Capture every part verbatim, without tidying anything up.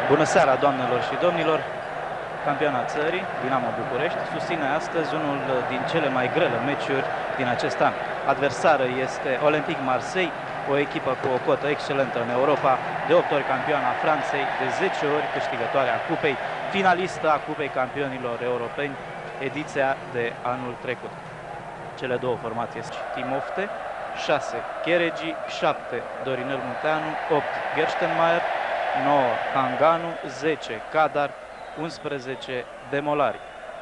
Bună seara, doamnelor și domnilor! Campioana țării, Dinamo București, susține astăzi unul din cele mai grele meciuri din acest an. Adversară este Olympique Marseille, o echipă cu o cotă excelentă în Europa, de opt ori campioana Franței, de zece ori câștigătoare a cupei, finalistă a Cupei Campionilor Europeni, ediția de anul trecut. Cele două formații sunt Timofte, șase Cheregi, șapte Dorinel Munteanu, opt Gerstenmaier, nouă Hanganu, zece Kadar, unsprezece Demolari.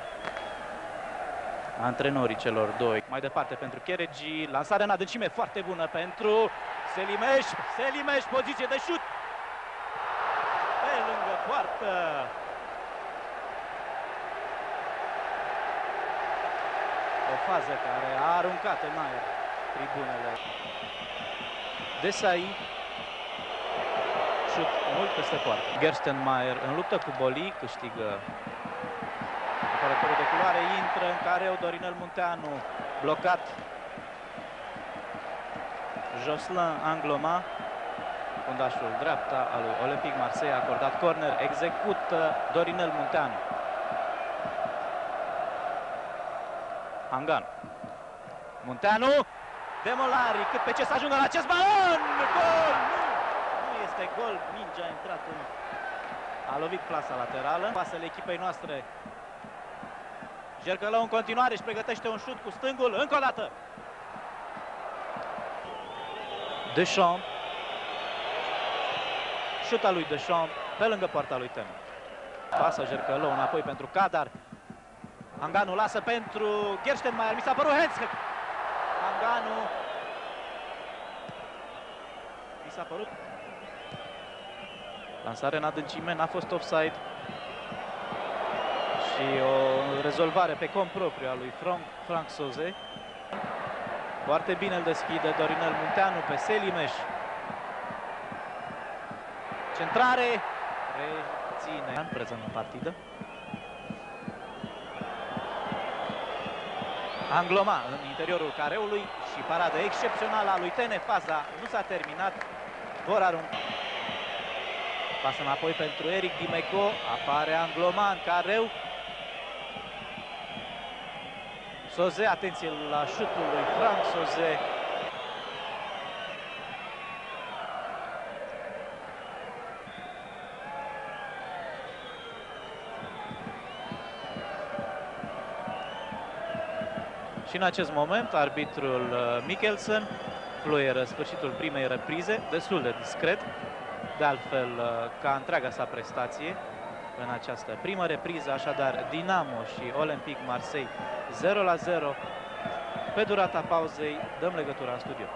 Antrenorii celor doi. Mai departe pentru Cheregi, lansare în adâncime foarte bună pentru Selimeș, Selimeș, poziție de șut pe lângă poartă. O fază care a aruncat în aer tribunele. Desai, șut mult peste poartă. Gerstenmaier în luptă cu Boli, câștigă apărătorul de culoare, intră în careu Dorinel Munteanu, blocat. Jocelyn Angloma, fundașul dreapta al lui Olympique Marseille, a acordat corner, execută Dorinel Munteanu. Hanganu. Munteanu, Demolari, cât pe ce să ajungă la acest balon! Gol! Nu! Nu este gol, mingea a intrat în... A lovit plasa laterală. Pasele echipei noastre. Jercălău în continuare își pregătește un șut cu stângul, încă o dată. Deschamps. Șuta lui Deschamps pe lângă poarta lui Teme. Pasă Jercălău înapoi pentru Kadar. Hanganu lasă pentru Gerstenmaier, mi s-a părut Henschel. Hanganu. Mi s-a părut. Lansare în adâncime, n-a fost offside. Și o rezolvare pe cont propriu a lui Franck, Franck Sauzet. Foarte bine îl deschide Dorinel Munteanu pe Selimeș. Centrare. Reține. Prezent în partidă. Angloma în interiorul careului și paradă excepțională a lui Tene. Faza nu s-a terminat. Vor arunca. Pasă înapoi pentru Eric Dimeco. Apare Angloma în careu. Sauzet, atenție la șutul lui Franck Sauzet. Și în acest moment arbitrul Mikkelsen fluieră sfârșitul primei reprize, destul de discret, de altfel ca întreaga sa prestație în această primă repriză. Așadar, Dinamo și Olympique Marseille zero la zero. Pe durata pauzei dăm legătura în studio.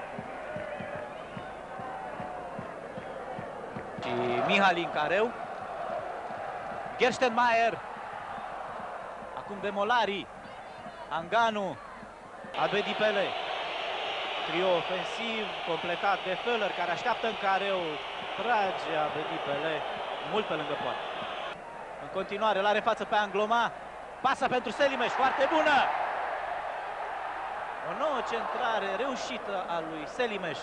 Și Mihali în careu. Gerstenmaier. Acum Demolari. Hanganu. Abedi Pele. Trio ofensiv completat de Feller, care așteaptă în careu. Trage Abedi Pele mult pe lângă poartă. În continuare l-are față pe Angloma. Pasă pentru Selimeș, foarte bună! O nouă centrare reușită a lui Selimeș.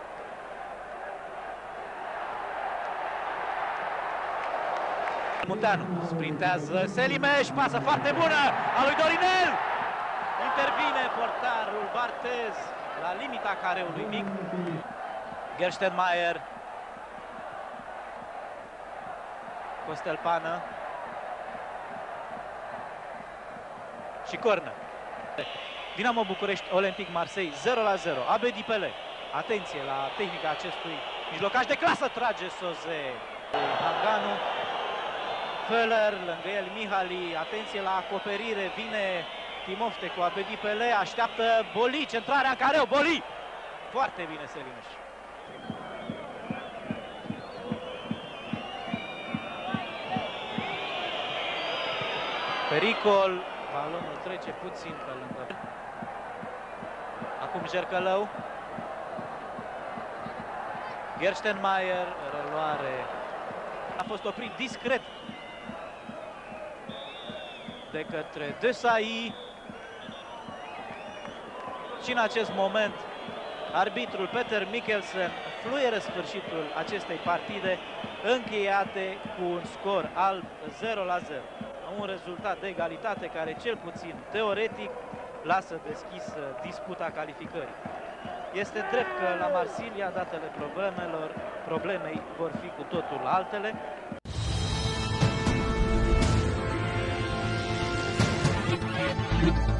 Munteanu sprintează Selimeș, pasă foarte bună a lui Dorinel! Intervine portarul Barthez la limita careului mic. Gerstenmaier. Costelpană. Și corner. Dinamo București, Olympique Marseille zero la zero. Abedi Pele. Atenție la tehnica acestui mijlocaș de clasă. Trage Sauzet. Hanganu. Feller, lângă el Mihali. Atenție la acoperire. Vine Timofte cu Abedi Pele. Așteaptă Boli. Centrarea în careu. Boli. Foarte bine Selimeș. Pericol. Balonul trece puțin pe lângă. Acum Jercălău. Gerstenmaier, reluare. A fost oprit discret de către Desai. Și în acest moment arbitrul Peter Mikkelsen fluieră sfârșitul acestei partide. încheiate cu un scor alb zero la zero. Un rezultat de egalitate care, cel puțin teoretic, lasă deschisă disputa calificării. Este drept că la Marsilia, datele problemelor, problemei vor fi cu totul altele.